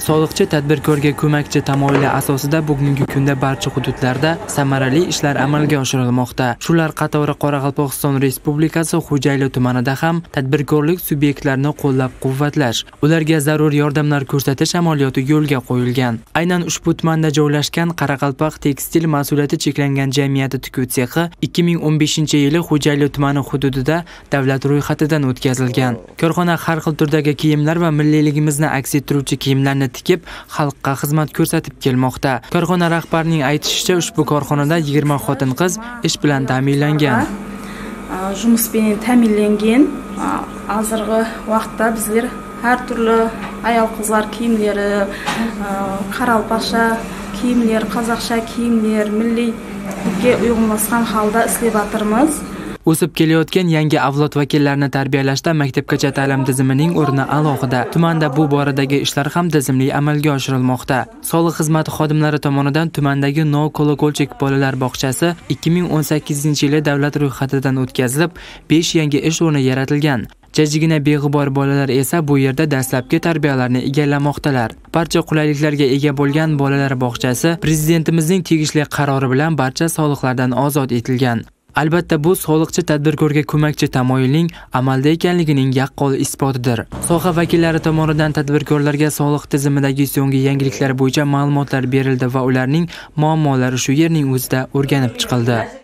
Soliqchi tadbirkorga ko'makchi tamoyili asosida bugungi kunda barcha hududlarda samarali ishlar amalga oshirilmoqda. Shular qatori Qoraqalpog'iston Respublikasi Xo'jayli tumanida ham tadbirkorlik subyektlarini qo'llab-quvvatlash, ularga zarur yordamlar ko'rsatish amaliyoti yo'lga qo'yilgan. Aynan ushbu tumanda joylashgan Qoraqalpoq tekstil mas'uliyati cheklangan jamiyati tikuv sexi 2015-yili Xo'jayli tumani hududida davlat ro'yxatidan o'tkazilgan. Korxona har xil turdagi kiyimlar va milliyligimizni aks ettiruvchi kiyimlarni tikib, xalqqa xizmat ko'rsatib kelmoqda. Korxona rahbarining aytishicha, ushbu korxonada 20 xotin-qiz ish bilan ta'minlangan. Жұмыс bilan ta'minlangan. Hozirgi vaqtda bizlar har turli ayol qizlar kiyimlari, qaralpaşa kiyimler, qozoqcha kiyimler, milliyga uyg'unlashgan holda ishlab o'tirmiz. O'sib kelayotgan yangi avlod vakillarini tarbiyalashda maktabgacha ta'lim tizimining o'rni alohida. Tumanda bu boradagi ishlar ham tizimli amalga oshirilmoqda. Soliq xizmati xodimlari tomonidan tumandagi Novkolokolchik bolalar bog'chasi 2018-yili davlat ro'yxatidan o'tkazilib, 5 yangi ish o'rni yaratilgan. Jajjigina beg'ubor bolalar esa bu yerda dastlabki tarbiyalarni egallamoqdalar. Barcha qulayliklarga ega bo'lgan bolalar bog'chasi prezidentimizning tegishli qarori bilan barcha soliqlardan ozod etilgan. Albatta bu soliqchi tadbirkorga ko'makchi tamoyilning amalda ekanligining yaqqol isbotidir. Soha vakillari tomonidan tadbirkorlarga soliq tizimidagi so'nggi yangiliklar bo'yicha ma'lumotlar berildi va ularning muammolari shu yerning o'zida o'rganib chiqildi.